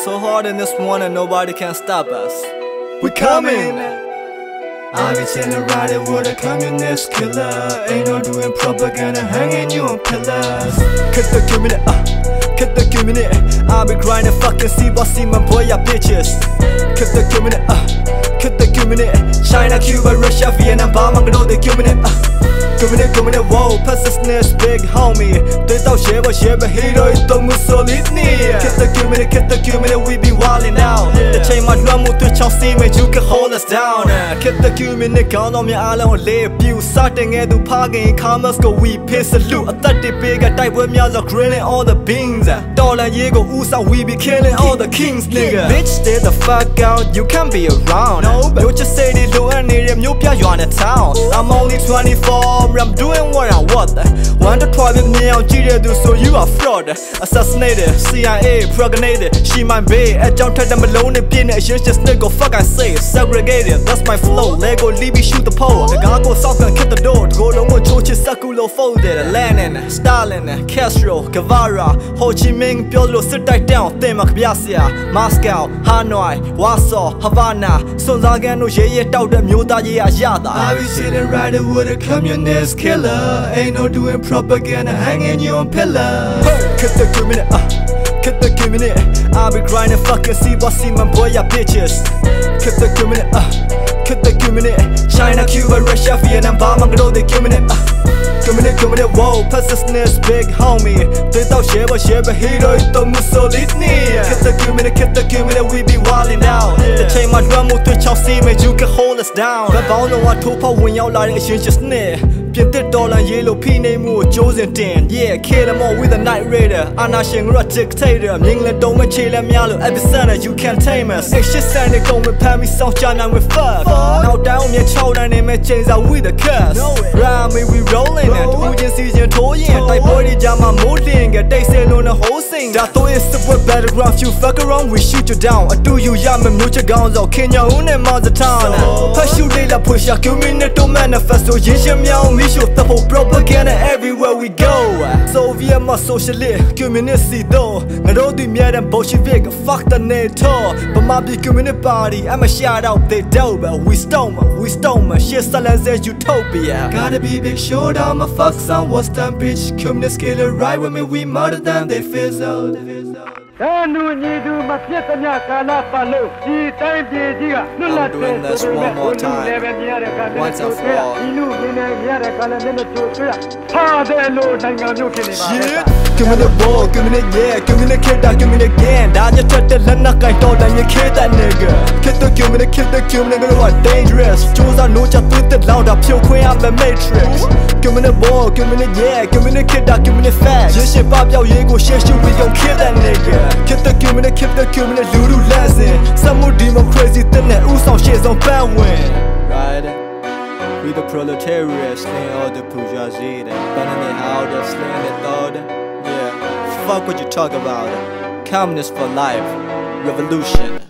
so hard in this one and nobody can stop us. We coming! I be chillin' riding with a communist killer. Ain't no doing propaganda, hanging you on pillars. Cut the community, cut the community. I be grinding, fucking see my boy, ya bitches. Cut the community, cut the community. China, Cuba, Russia, Vietnam, Burma, go the community. Community, whoa, persistence, big homie. They thought share, hero, it's the Mussolini. Cut the community, we be wildin' out. The chain my drum, move to Chelsea, man, you can hold us down. Cut the community, count on me, island, live, you starting at the parking, commerce, go, we piss a loot. A 30 big, a type with me, I was grilling all the beans. Dollar, Diego, Usa, we be killing all the kings, nigga. Bitch, stay the fuck out, you can't be around. No, you just say they low and need him, you on the town. I'm only 24. I'm doing what I want. Want to try with me on GD, so you are fraud. Assassinated, CIA, propagated. She might be a jump to them alone and pin it. She's just nigga, fuck I say. Segregated, that's my flow. Lego, Libby, shoot the pole. The guy go south and kick the door. Go long with Chochi, Sakulo folded. Lenin, Stalin, Castro, Guevara, Ho Chi Minh, Piolo, sit right down. Temak, Biasia, Moscow, Hanoi, Warsaw, Havana. Sonzagano, Ye, Tauda, Muda, Yada. I be sitting riding with a communist killer. Ain't no doing propaganda, hanging you on pillars. Cut the community, cut the community. I be grinding, fucking see my boy, ya bitches. Cut the community, cut the community. China, Cuba, Russia, Vietnam, Burma, go the community. Community, whoa, persistence, big homie. They thought share, hero, it's the Mussolini. Cut the community, we be wildin' out. The chain my drum, move to Chelsea, man, you can hold us down. But I don't know what to put when y'all like it's just near. $50 yellow P name more chosen 10. Yeah, kill them all with a night raider. Anashin a dictator. England don't make chill and yellow epicenter, you can't tame us. It's just standing come with Pammy South China with fuck. Now down your child and name chains out with a curse. Round me we rolling it. Ujin season toyin. Type body jama molding. They say on the whole thing. That though is the battleground. You fuck around, we shoot you down. I do you yam and mucha guns out Kenya own and Mazatana. Push you lila push ya community manifesto. Yisham yao me. Show the whole propaganda everywhere we go. Soviet my socialist, communist though. Not all the mere and Bolshevik, fuck the NATO. But my big communist party, I'm a shout out they dope. We stone, shit silence as utopia. Gotta be big showdown, my fuck some what's that bitch. Communist killer right with me, we murder them, they fizzled. I'm doing this one more time, once and for all. Give me the ball, give me the yeah, give me the kid, give me the again. Down your touch the luck, I told them you kid that nigga. Kill the nigga, you are dangerous. Choose I know just put it loud up, pure queen, I'm the matrix. Give me the ball, give me the yeah, give me the kid, give me the facts. Just shit pop, yo, you go shit, we gon' kill that nigga. Kill the Lulu lesson. Some more demon crazy than that, ooh, some shit's on bad win. Right? We the proletariats, slaying all the bourgeoisie, burning their houses, slaying their thought. Yeah, fuck what you talk about. Communist for life, revolution.